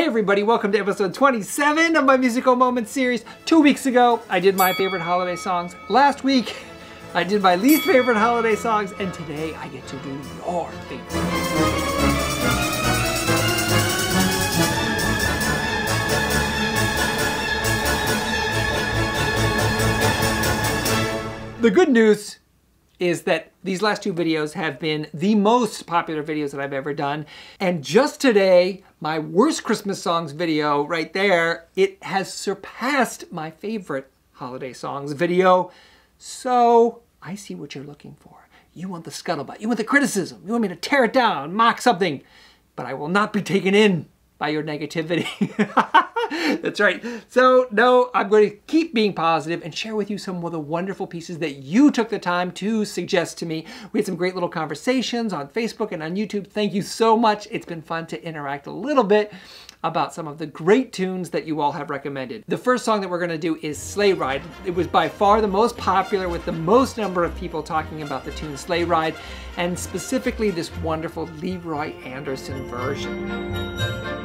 Hey everybody, welcome to episode 27 of my Musical Moments series. 2 weeks ago, I did my favorite holiday songs. Last week, I did my least favorite holiday songs, and today I get to do your favorite. The good news is that these last two videos have been the most popular videos that I've ever done. And just today, my worst Christmas songs video right there, it has surpassed my favorite holiday songs video. So I see what you're looking for. You want the scuttlebutt, you want the criticism, you want me to tear it down, mock something, but I will not be taken in by your negativity. That's right. So no, I'm going to keep being positive and share with you some of the wonderful pieces that you took the time to suggest to me. We had some great little conversations on Facebook and on YouTube. Thank you so much. It's been fun to interact a little bit about some of the great tunes that you all have recommended. The first song that we're going to do is Sleigh Ride. It was by far the most popular with the most number of people talking about the tune Sleigh Ride, and specifically this wonderful Leroy Anderson version.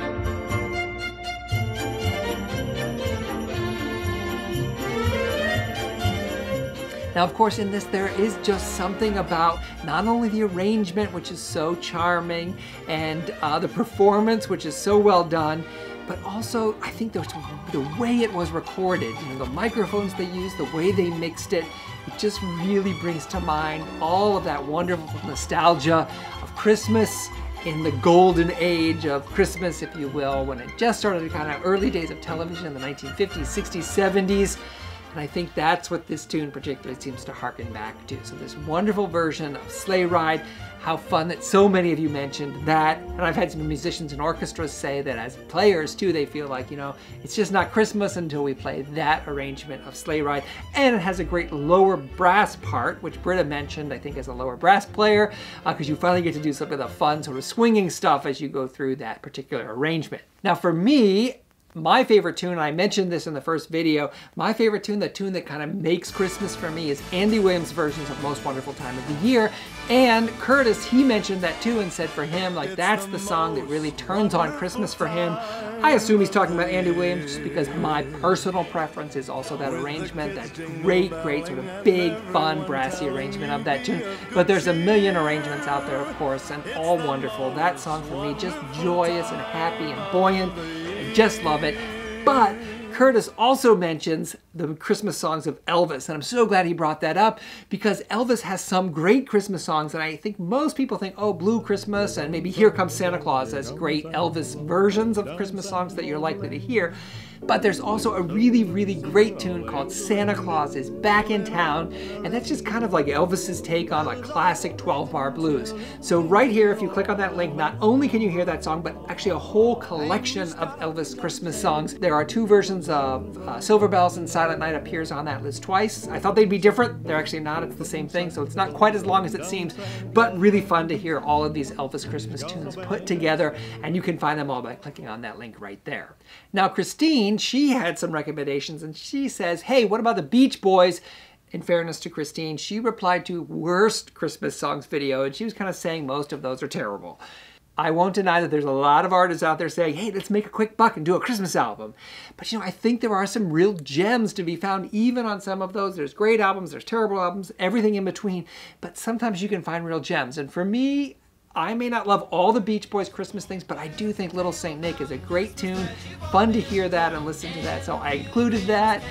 Now, of course, in this, there is just something about not only the arrangement, which is so charming, and the performance, which is so well done, but also, I think the way it was recorded, you know, the microphones they used, the way they mixed it, it just really brings to mind all of that wonderful nostalgia of Christmas in the golden age of Christmas, if you will, when it just started, kind of early days of television in the 1950s, 60s, 70s. And I think that's what this tune particularly seems to harken back to. So this wonderful version of Sleigh Ride, how fun that so many of you mentioned that. And I've had some musicians and orchestras say that as players too, they feel like, you know, it's just not Christmas until we play that arrangement of Sleigh Ride. And it has a great lower brass part, which Britta mentioned, I think, as a lower brass player, because you finally get to do some of the fun sort of swinging stuff as you go through that particular arrangement. Now for me, my favorite tune, and I mentioned this in the first video, my favorite tune, the tune that kind of makes Christmas for me, is Andy Williams' versions of Most Wonderful Time of the Year. And Curtis, he mentioned that too and said for him, like, that's the song that really turns on Christmas for him. I assume he's talking about Andy Williams just because my personal preference is also that arrangement, that great sort of big, fun, brassy arrangement of that tune. But there's a million arrangements out there, of course, and all wonderful. That song for me, just joyous and happy and buoyant. Just love it. But Curtis also mentions the Christmas songs of Elvis, and I'm so glad he brought that up because Elvis has some great Christmas songs, and I think most people think, oh, Blue Christmas and maybe Here Comes Santa Claus as great Elvis versions of Christmas songs that you're likely to hear. But there's also a really, really great tune called Santa Claus is Back in Town, and that's just kind of like Elvis's take on a classic 12-bar blues. So right here, if you click on that link, not only can you hear that song, but actually a whole collection of Elvis Christmas songs. There are two versions of Silver Bells and Silent Night appears on that list twice. I thought they'd be different. They're actually not. It's the same thing, so it's not quite as long as it seems, but really fun to hear all of these Elvis Christmas tunes put together, and you can find them all by clicking on that link right there. Now, Christine, she had some recommendations, and she says, hey, what about the Beach Boys? In fairness to Christine, she replied to worst Christmas songs video, and she was kind of saying most of those are terrible. I won't deny that there's a lot of artists out there saying, hey, let's make a quick buck and do a Christmas album. But you know, I think there are some real gems to be found even on some of those. There's great albums, there's terrible albums, everything in between, but sometimes you can find real gems. And for me, I may not love all the Beach Boys Christmas things, but I do think Little Saint Nick is a great tune. Fun to hear that and listen to that, so I included that.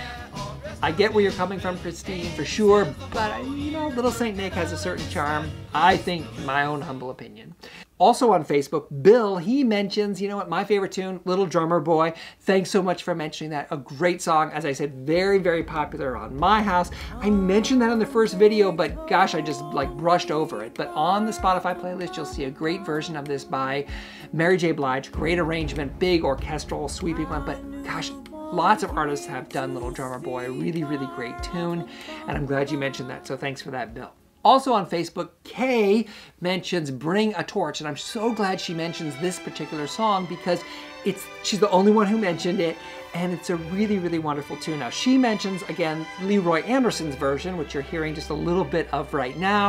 I get where you're coming from, Christine, for sure, but you know, Little Saint Nick has a certain charm, I think, in my own humble opinion. Also on Facebook, Bill, he mentions, you know what, my favorite tune, Little Drummer Boy. Thanks so much for mentioning that. A great song, as I said, very, very popular on my house. I mentioned that in the first video, but gosh, I just like brushed over it. But on the Spotify playlist, you'll see a great version of this by Mary J. Blige. Great arrangement, big orchestral, sweeping one, but gosh, lots of artists have done Little Drummer Boy, a really, really great tune, and I'm glad you mentioned that, so thanks for that, Bill. Also on Facebook, Kay mentions Bring a Torch, and I'm so glad she mentions this particular song because she's the only one who mentioned it, and it's a really, really wonderful tune. Now, she mentions, again, Leroy Anderson's version, which you're hearing just a little bit of right now,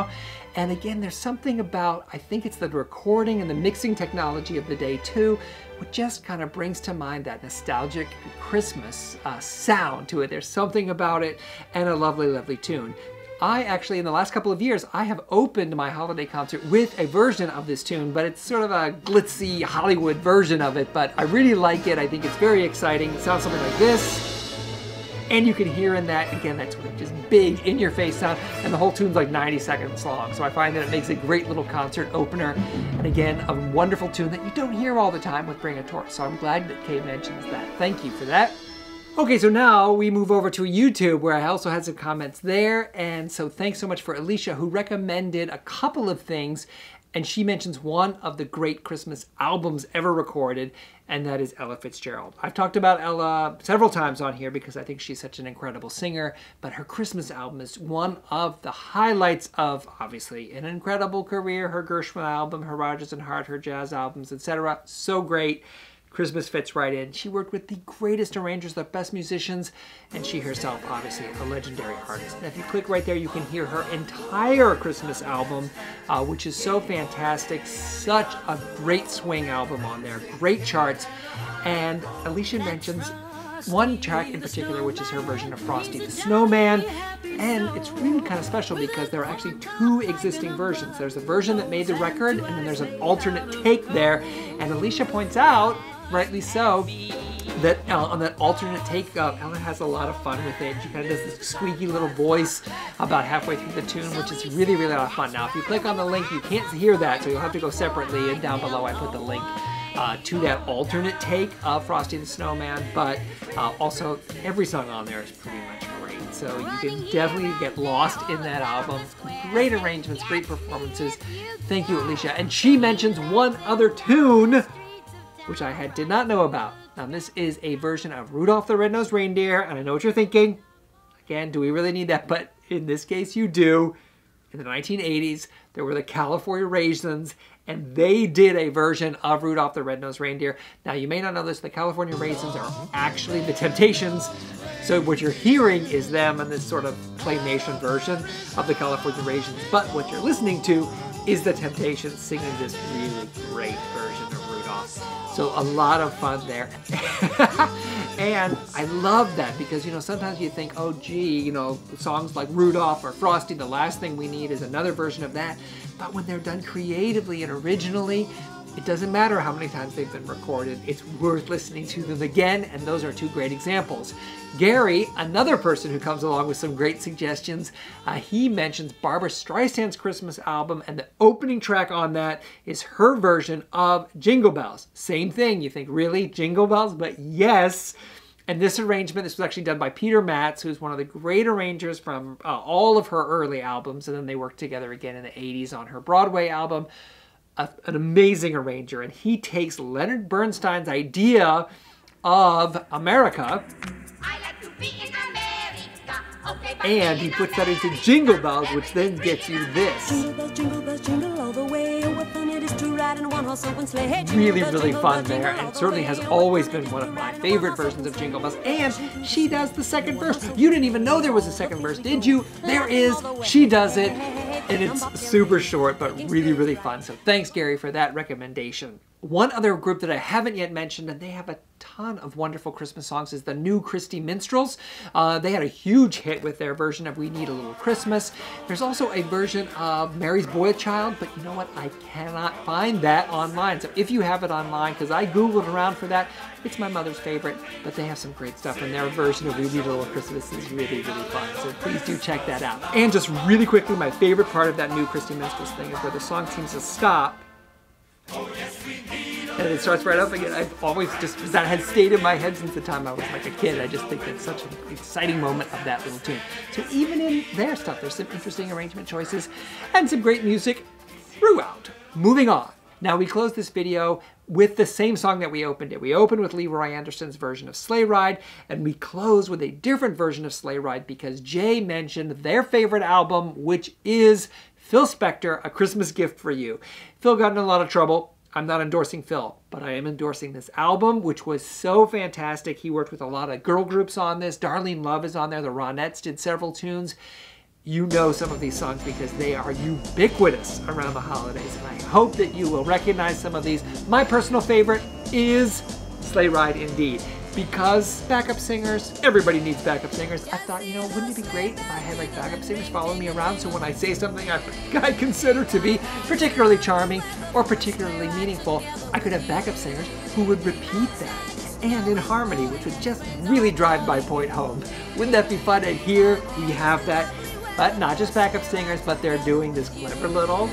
And again, there's something about, I think it's the recording and the mixing technology of the day too, which just kind of brings to mind that nostalgic Christmas sound to it. There's something about it, and a lovely, lovely tune. I actually, in the last couple of years, I have opened my holiday concert with a version of this tune, but it's sort of a glitzy Hollywood version of it, but I really like it. I think it's very exciting. It sounds something like this. And you can hear in that, again, that sort of just big in-your-face sound, and the whole tune's like 90 seconds long. So I find that it makes a great little concert opener. And again, a wonderful tune that you don't hear all the time with Bring a Torch. So I'm glad that Kay mentions that. Thank you for that. Okay, so now we move over to YouTube, where I also had some comments there. And so thanks so much for Alicia, who recommended a couple of things. And she mentions one of the great Christmas albums ever recorded, and that is Ella Fitzgerald. I've talked about Ella several times on here because I think she's such an incredible singer, but her Christmas album is one of the highlights of, obviously, an incredible career. Her Gershwin album, her Rodgers and Hart, her jazz albums, etc. So great. Christmas fits right in. She worked with the greatest arrangers, the best musicians, and she herself, obviously, a legendary artist. And if you click right there, you can hear her entire Christmas album, which is so fantastic. Such a great swing album on there. Great charts. And Alicia mentions one track in particular, which is her version of Frosty the Snowman. And it's really kind of special because there are actually two existing versions. There's a version that made the record, and then there's an alternate take there. And Alicia points out, rightly so, that on that alternate take, Ella has a lot of fun with it. She kind of does this squeaky little voice about halfway through the tune, which is really, really a lot of fun. Now, if you click on the link, you can't hear that, so you'll have to go separately, and down below I put the link to that alternate take of Frosty the Snowman, but also every song on there is pretty much great. So you can definitely get lost in that album. Great arrangements, great performances. Thank you, Alicia. And she mentions one other tune, which I did not know about. Now, this is a version of Rudolph the Red-Nosed Reindeer, and I know what you're thinking. Again, do we really need that? But in this case, you do. In the 1980s, there were the California Raisins, and they did a version of Rudolph the Red-Nosed Reindeer. Now, you may not know this, the California Raisins are actually the Temptations. So what you're hearing is them in this sort of claymation version of the California Raisins. But what you're listening to is the Temptations singing this really great version of Rudolph. So a lot of fun there. And I love that because, you know, sometimes you think, oh, gee, you know, songs like Rudolph or Frosty, the last thing we need is another version of that. But when they're done creatively and originally, it doesn't matter how many times they've been recorded. It's worth listening to them again, and those are two great examples. Gary, another person who comes along with some great suggestions, he mentions Barbra Streisand's Christmas album, and the opening track on that is her version of Jingle Bells. Same thing, you think, really? Jingle Bells? But yes. And this arrangement, this was actually done by Peter Matz, who's one of the great arrangers from all of her early albums, and then they worked together again in the 80s on her Broadway album. An amazing arranger, and he takes Leonard Bernstein's idea of America, and he puts that into Jingle Bells, which then gets you this. Jingle bells, jingle bells, jingle all the way. What fun it is to ride in a one-horse open sleigh. Really, really fun there, and certainly has always been one of my favorite versions of Jingle Bells. And she does the second verse. You didn't even know there was a second verse, did you? There is. She does it, and it's super short, but really, really fun. So thanks, Gary, for that recommendation. One other group that I haven't yet mentioned, and they have a ton of wonderful Christmas songs, is the New Christy Minstrels. They had a huge hit with their version of We Need a Little Christmas. There's also a version of Mary's Boy Child, but you know what? I cannot find that online. So if you have it online, because I Googled around for that, it's my mother's favorite, but they have some great stuff, and their version of We Need a Little Christmas is really, really fun. So please do check that out. And just really quickly, my favorite part of that New Christy Minstrels thing is where the song seems to stop, and it starts right up again. I've always just, that has stayed in my head since the time I was like a kid. I just think that's such an exciting moment of that little tune. So even in their stuff, there's some interesting arrangement choices and some great music throughout. Moving on. Now we close this video with the same song that we opened it. We opened with Leroy Anderson's version of Sleigh Ride, and we close with a different version of Sleigh Ride because Jay mentioned their favorite album, which is Phil Spector, A Christmas Gift for You. Phil got in a lot of trouble. I'm not endorsing Phil, but I am endorsing this album, which was so fantastic. He worked with a lot of girl groups on this. Darlene Love is on there. The Ronettes did several tunes. you know some of these songs because they are ubiquitous around the holidays, and I hope that you will recognize some of these. My personal favorite is Sleigh Ride Indeed. Because backup singers, everybody needs backup singers. I thought, you know, wouldn't it be great if I had like backup singers following me around, so when I say something I consider to be particularly charming or particularly meaningful, I could have backup singers who would repeat that and in harmony, which would just really drive my point home. Wouldn't that be fun? And here we have that, but not just backup singers, but they're doing this clever little,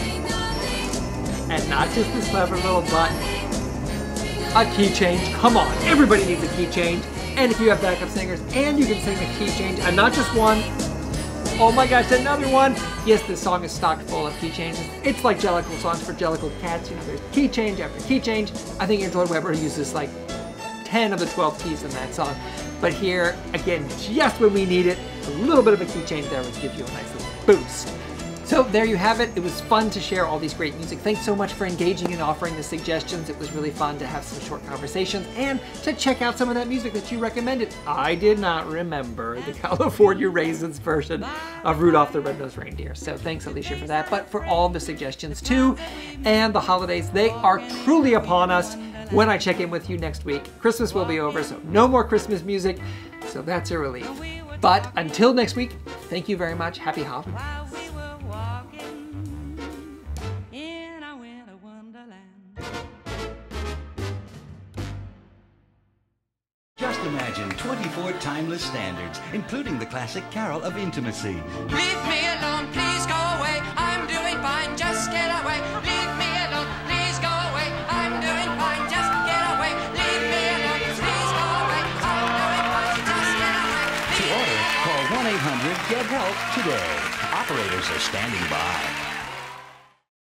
and not just this clever little, but a key change. Come on, everybody needs a key change. And if you have backup singers and you can sing a key change, and not just one, oh my gosh, another one. Yes, this song is stocked full of key changes. It's like Jellicle songs for Jellicle cats. You know, there's key change after key change. I think Andrew Lloyd Webber uses like 10 of the 12 keys in that song. But here, again, just when we need it, a little bit of a key change there would give you a nice little boost. So there you have it. It was fun to share all these great music. Thanks so much for engaging and offering the suggestions. It was really fun to have some short conversations and to check out some of that music that you recommended. I did not remember the California Raisins version of Rudolph the Red-Nosed Reindeer. So thanks, Alicia, for that, but for all the suggestions too. And the holidays, they are truly upon us. When I check in with you next week, Christmas will be over, so no more Christmas music. So that's a relief. But until next week, thank you very much. Happy holidays. Just imagine 24 timeless standards, including the classic carol of intimacy. Leave me alone, please go away. I'm doing fine, just get away. Leave me alone, please go away. I'm doing fine, just get away. Leave me alone, please go away. I'm doing fine, just get away. To order, call 1-800-GET-HELP today. Operators are standing by.